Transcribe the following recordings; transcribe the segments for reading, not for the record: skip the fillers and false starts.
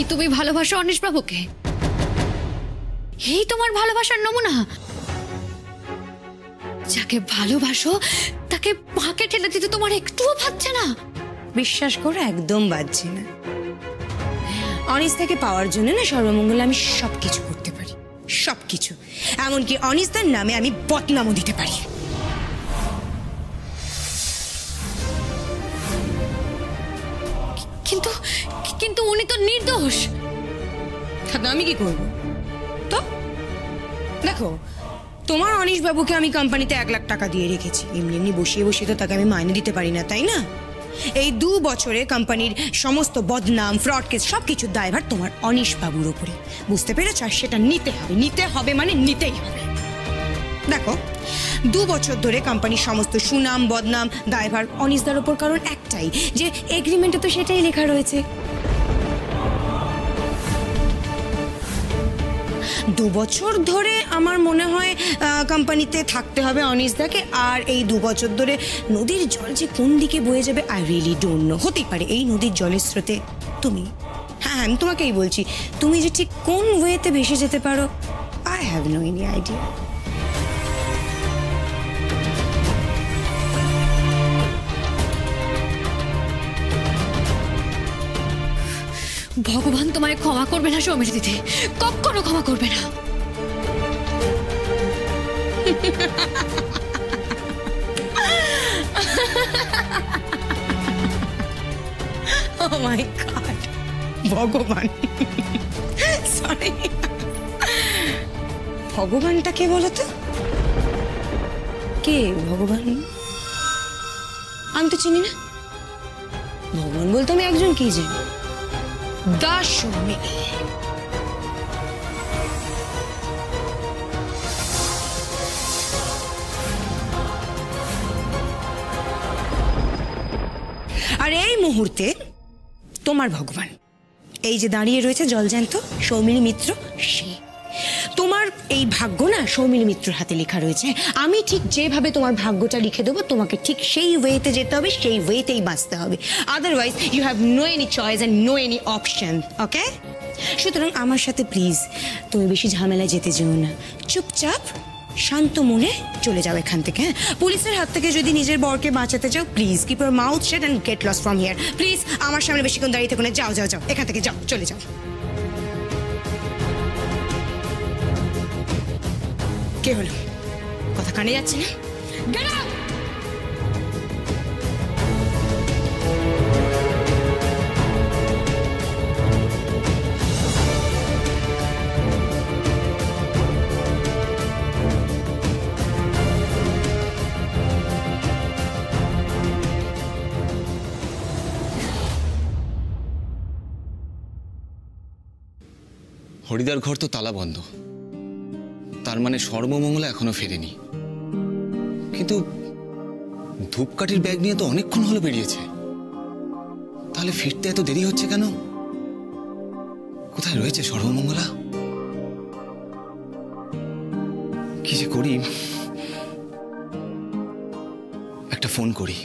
তুমি ভালোবাসো অনিশ বাবুকে? এই তোমার ভালোবাসার নমুনা? যাকে ভালোবাসো তাকে পাকে ঠেলে দিতে তোমার একটুও ভাবছে না? বিশ্বাস করো, একদম বাজছে না। অনিস্তাকে পাওয়ার জন্য না সর্বমঙ্গলে আমি সবকিছু করতে পারি, সবকিছু। এমনকি অনিস্তার নামে আমি বদনামও দিতে পারি। কিন্তু কিন্তু উনি তো নির্দোষ। আমি কি করব? তো দেখো, তোমার অনিশ বাবুকে আমি কোম্পানিতে 1 লাখ টাকা দিয়ে রেখেছি। এমনি এমনি বসিয়ে বসিয়ে তো তাকে আমি মাইনে দিতে পারি না, তাই না? এই 2 বছরে কোম্পানির সমস্ত বদনাম, ফ্রড কেস সবকিছুর দায়ভার তোমার অনিশ বাবুর উপরে। বুঝতে পেরেছ? আর সেটা নিতে হবে, নিতে হবে মানে নিতেই হবে। দেখো, 2 বছর ধরে কোম্পানির সমস্ত সুনাম, বদনাম, দায়ভার অনিশদার উপর। কারণ একটাই, যে এগ্রিমেন্টে তো সেটাই লেখা রয়েছে। 2 বছর ধরে আমার মনে হয় কোম্পানিতে থাকতে হবে অনিশদাকে। আর এই 2 বছর ধরে নদীর জল যে কোন দিকে বয়ে যাবে আই রিয়েলি ডোন্ট নো। হতেই পারে এই নদীর জলের স্রোতে তুমি, হ্যাঁ আমি তোমাকেই বলছি, তুমি যে ঠিক কোন ওয়েতে ভেসে যেতে পারো I have no any idea. ভগবান তোমায় ক্ষমা করবে না সৌমির দিদি, কখনো ক্ষমা করবে না। Oh my God! ভগবান, সরি, ভগবানটা কে বলো তো? কে ভগবান? আমি তো চিনি না। ভগবান বলতে আমি একজন কি জানি, দাসৌমি। আর এই মুহূর্তে তোমার ভগবান এই যে দাঁড়িয়ে রয়েছে জলজ্যান্ত সৌমিলি মিত্র, সে। তোমার এই ভাগ্য না সৌমিলি মিত্রর হাতে লেখা রয়েছে। আমি ঠিক যেভাবে তোমার ভাগ্যটা লিখে দেবো, তোমাকে ঠিক সেই ওয়েতে যেতে হবে, সেই ওয়েতেই বাঁচতে হবে। Otherwise you have no any choice and no any option. Okay? সুতরাং আমার সাথে প্লিজ তুমি বেশি ঝামেলায় যেতে যেও না। চুপচাপ শান্ত মনে চলে যাও এখান থেকে। হ্যাঁ, পুলিশের হাত থেকে যদি নিজের বরকে বাঁচাতে চাও, please keep your mouth shut and get lost from here. Please আমার সামনে বেশিক্ষণ দাঁড়িয়ে থেকো না। যাও যাও যাও, এখান থেকে যাও, চলে যাও। কে হলো? কথা কানে যাচ্ছে না? Get out! হরিদার ঘর তো তালা বন্ধ, তার মানে সর্বমঙ্গলা এখনো ফেরেনি। কিন্তু ধূপকাঠির ব্যাগ নিয়ে তো অনেকক্ষণ হলো বেরিয়েছে, তাহলে ফিরতে এত দেরি হচ্ছে কেন? কোথায় রয়েছে সর্বমঙ্গলা? কি যে করি, একটা ফোন করি।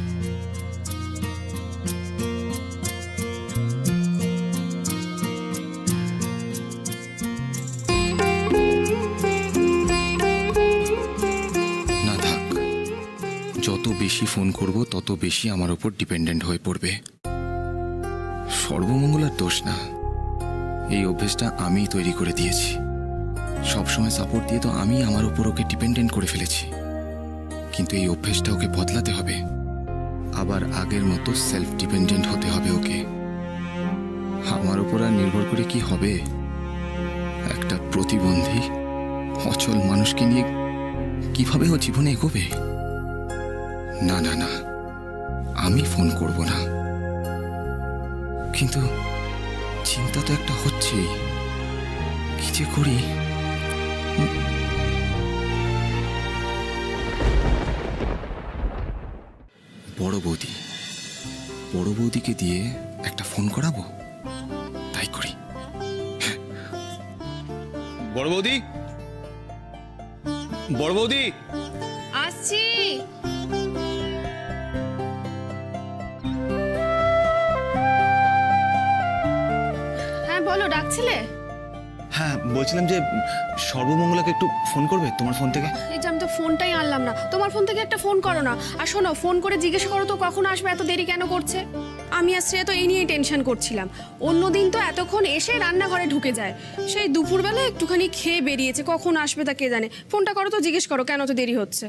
যত বেশি ফোন করব তত বেশি আমার উপর ডিপেন্ডেন্ট হয়ে পড়বে। সর্বমঙ্গলার দোষ না, এই অভ্যেসটা আমিই তৈরি করে দিয়েছি। সবসময় সাপোর্ট দিয়ে তো আমি আমার উপর ওকে ডিপেন্ডেন্ট করে ফেলেছি। কিন্তু এই অভ্যেসটা ওকে বদলাতে হবে, আবার আগের মতো সেলফ ডিপেন্ডেন্ট হতে হবে ওকে। আমার উপর আর নির্ভর করে কি হবে? একটা প্রতিবন্ধী অচল মানুষকে নিয়ে কিভাবে ও জীবনে এগোবে? না না না, আমি ফোন করব না। কিন্তু চিন্তা তো একটা হচ্ছেই, কি যে করি। বড় বৌদিকে দিয়ে একটা ফোন করাবো, তাই করি। বড় বৌদি, বড় বৌদি, আসছি। ডাকছিলে? হ্যাঁ, বলছিলাম যে সর্বমঙ্গলাকে একটু ফোন করবে তোমার ফোন থেকে। এই যে আমি তো ফোনটাই আনলাম না, তোমার ফোন থেকে একটা ফোন করো না। আর শোনো, ফোন করে জিজ্ঞেস করো তো কখন আসবে, এত দেরি কেন করছে। আমি আর শ্রেয়া তো এই নিয়েই টেনশন করছিলাম। অন্যদিন তো এতক্ষণ এসে রান্নাঘরে ঢুকে যায়, সেই দুপুরবেলা একটুখানি খেয়ে বেরিয়েছে, কখন আসবে তা কে জানে। ফোনটা করো তো, জিজ্ঞেস করো কেন তো দেরি হচ্ছে।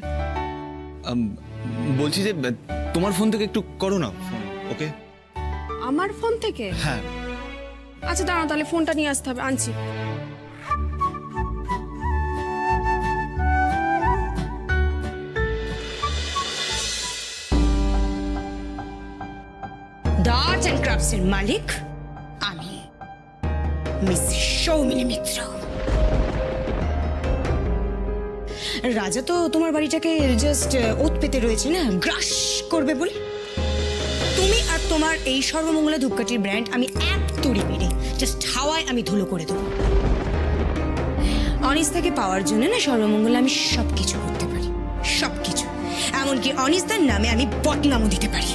বলছি যে তোমার ফোন থেকে একটু করো না ফোন, ওকে? আমার ফোন থেকে? হ্যাঁ। আচ্ছা দাঁড়াও, তাহলে ফোনটা নিয়ে আসতে হবে, আনছি। দ্য আর্ট অ্যান্ড ক্রাফটস এর মালিক আমি, মিস সৌমিনী মিত্র। রাজা তো তোমার বাড়িটাকে জাস্ট ওত পেতে রয়েছে না, গ্রাস করবে বলে। তুমি আর তোমার এই সর্বমঙ্গলা ধূপকাঠির ব্র্যান্ড আমি এক তুড়ি মেরে জাস্ট হাওয়ায় আমি ধুলো করে দেবো। অনিস্তাকে পাওয়ার জন্য না সর্বমঙ্গলা আমি সবকিছু করতে পারি, সবকিছু। এমনকি অনিস্তার নামে আমি বদনামও দিতে পারি।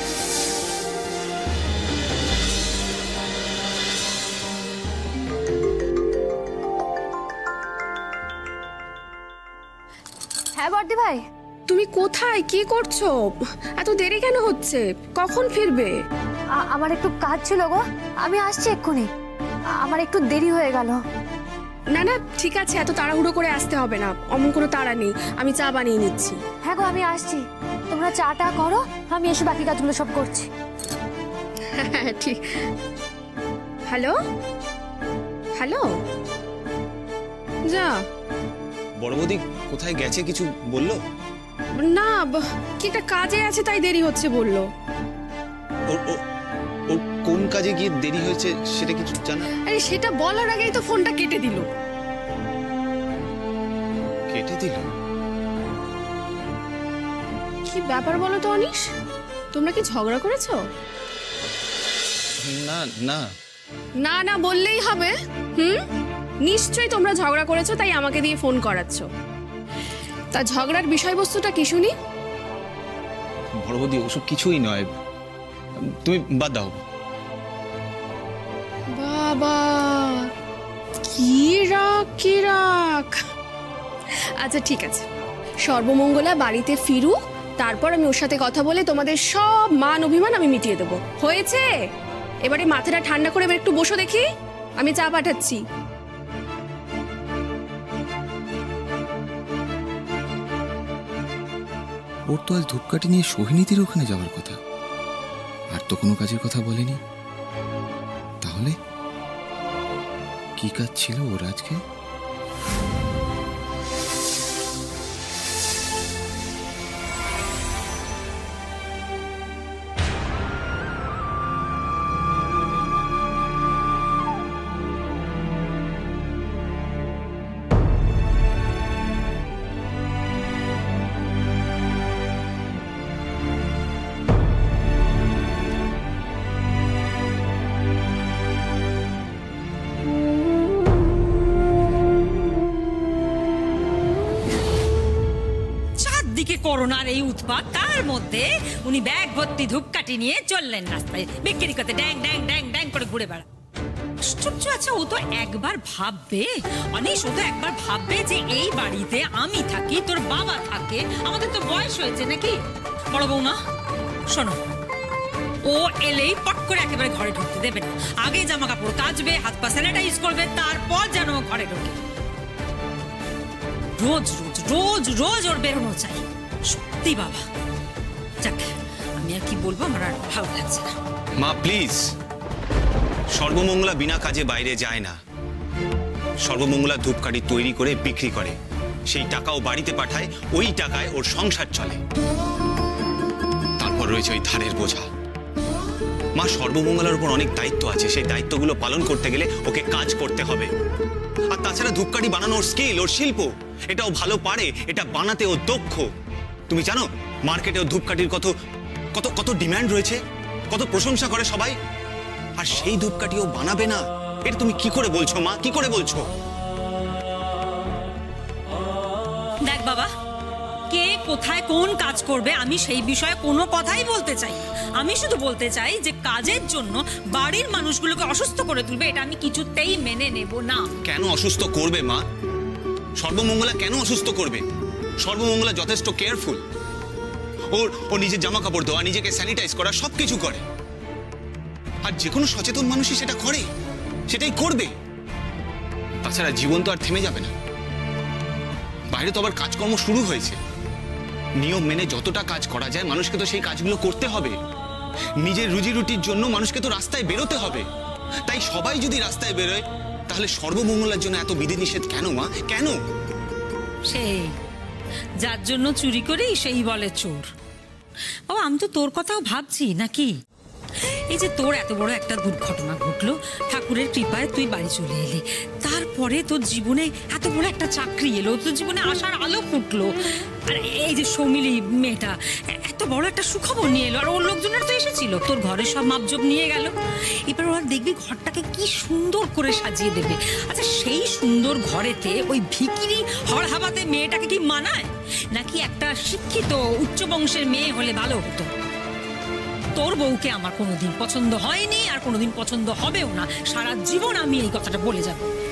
হ্যাঁ বর্দি ভাই, তুমি কোথায়, কি করছো? এত দেরি কেন হচ্ছে? কখন ফিরবে? আমার একটু কাজ ছিল গো, আমি আসছি এক্ষুনি। আমার একটু দেরি হয়ে গেল। না না ঠিক আছে, এত তাড়াহুড়ো করে আসতে হবে না, অমন কোনো তাড়া নেই, আমি চা বানিয়ে নিচ্ছি। হ্যাঁ গো, আমি আসছি। তোমরা চাটা করো, আমি এসে বাকি কাজগুলো সব করছি। হ্যাঁ ঠিক। হ্যালো হ্যালো, যা। বড় বৌদি কোথায় গেছে কিছু বললো? না কি একটা কাজে আছে তাই দেরি হচ্ছে বললো। ওর কোন কাজে গিয়ে দেরি হয়েছে সেটা কিছু জানা? আরে সেটা বলার আগেই তো ফোনটা কেটে দিল। কেটে দিল? কি ব্যাপার বলো তো অনিশ, তোমরা কি ঝগড়া করেছো? না না না না বললেই হবে। নিশ্চয়ই তোমরা ঝগড়া করেছো, তাই আমাকে দিয়ে ফোন করাচ্ছো। তা ঝগড়ার বিষয়বস্তুটা কি শুনি? বড় বৌদি ওসব কিছুই নয়, তুমি বাদ দাও। বাবা কি রাগ কি রাগ। আচ্ছা ঠিক আছে, সর্বমঙ্গলা বাড়িতে ফিরুক, তারপর আমি ওর সাথে কথা বলে তোমাদের সব মান অভিমান আমি মিটিয়ে দেবো। হয়েছে? এবারে মাথাটা ঠান্ডা করে এবার একটু বসো দেখি, আমি চা পাঠাচ্ছি। ওর তো আজ ধূপকাঠি নিয়ে সোহিনীতির ওখানে যাওয়ার কথা, আর তো কোনো কাজের কথা বলেনি। তাহলে কি কাজ ছিল ওর আজকে? করোনার এই উৎপাত, তার মধ্যে উনি ব্যাগ ভর্তি ধূপকাঠি নিয়ে চললেন রাস্তায় বিক্রি করতে, ড্যাং ড্যাং ড্যাং ড্যাং করে ঘুরে বেড়া। আশ্চর্য। আচ্ছা ও তো একবার ভাববে অনিশ, ও তো একবার ভাববে যে এই বাড়িতে আমি থাকি, তোর বাবা থাকে, আমাদের তো বয়স হয়েছে নাকি। বড় বৌমা শোনো, ও এলেই পট করে একেবারে ঘরে ঢুকতে দেবে না। আগে জামা কাপড় কাচবে, হাত পা স্যানিটাইজ করবে, তারপর যেন ঘরে ঢোকে। রোজ রোজ রোজ রোজ ওর বেরোনো চাই। সত্যি বাবা, যাক আমি আর কি বলবো, আমার আর ভালো লাগছে না। মা প্লিজ, সর্বমঙ্গলা বিনা কাজে বাইরে যায় না। সর্বমঙ্গলা ধূপকাঠি তৈরি করে বিক্রি করে, সেই টাকাও বাড়িতে পাঠায়, ওই টাকায় ওর সংসার চলে। তারপর রয়েছে ওই ধারের বোঝা। মা, সর্বমঙ্গলার উপর অনেক দায়িত্ব আছে, সেই দায়িত্বগুলো পালন করতে গেলে ওকে কাজ করতে হবে। আর তাছাড়া ধূপকাঠি বানানোর স্কিল, ওর শিল্প, এটাও ভালো পারে, এটা বানাতে ও দক্ষ। তুমি জানো মার্কেটে ও ধূপকাঠির কত কত কত ডিমান্ড রয়েছে, কত প্রশংসা করে সবাই। আর সেই ধূপকাঠি ও বানাবে না, এটা তুমি কি করে বলছো মা, কি করে বলছো? দেখ বাবা, কে কোথায় কোন কাজ করবে আমি সেই বিষয়ে কোনো কথাই বলতে চাই না। আমি শুধু বলতে চাই যে কাজের জন্য বাড়ির মানুষগুলোকে অসুস্থ করে তুলবে এটা আমি কিছুতেই মেনে নেব না। কেন অসুস্থ করবে মা? সর্বমঙ্গলা কেন অসুস্থ করবে? সর্বমঙ্গলা যথেষ্ট কেয়ারফুল। ও নিজের জামা কাপড় ধোয়া, নিজেকে স্যানিটাইজ করা সবকিছু করে। আর যে কোনো সচেতন মানুষই সেটা করে, সেটাই করবে। তাছাড়া জীবন তো আর থেমে যাবে না, বাইরে তো আবার কাজকর্ম শুরু হয়েছে। নিয়ম মেনে যতটা কাজ করা যায় মানুষকে তো সেই কাজগুলো করতে হবে। নিজের রুজি রুটির জন্য মানুষকে তো রাস্তায় বেরোতে হবে। তাই সবাই যদি রাস্তায় বেরোয় তাহলে সর্বমঙ্গলার জন্য এত বিধিনিষেধ কেন মা? কেন? সেই যার জন্য চুরি করি সেই বলে চোর। ও আমি তো তোর কথাও ভাবছি নাকি। এই যে তোর এত বড় একটা দুর্ঘটনা ঘটলো, ঠাকুরের কৃপায় তুই বাড়ি চলে এলি, তারপরে তোর জীবনে এত বড় একটা চাকরি এলো, তোর জীবনে আশার আলো ফুটলো। আর এই যে সৌমিলি মেয়েটা এত বড় একটা সুখবর নিয়ে এলো, আর ওর লোকজনের তো এসেছিল, তোর ঘরের সব মাপজোপ নিয়ে গেল। এবার ওরা দেখবি ঘরটাকে কি সুন্দর করে সাজিয়ে দেবে। আচ্ছা সেই সুন্দর ঘরেতে ওই ভিকিরি হড়হাবাতে মেয়েটাকে কি মানায়? নাকি একটা শিক্ষিত উচ্চ বংশের মেয়ে হলে ভালো হতো? তোর বউকে আমার কোনোদিন পছন্দ হয়নি আর কোনোদিন পছন্দ হবেও না। সারা জীবন আমি এই কথাটা বলে যাব।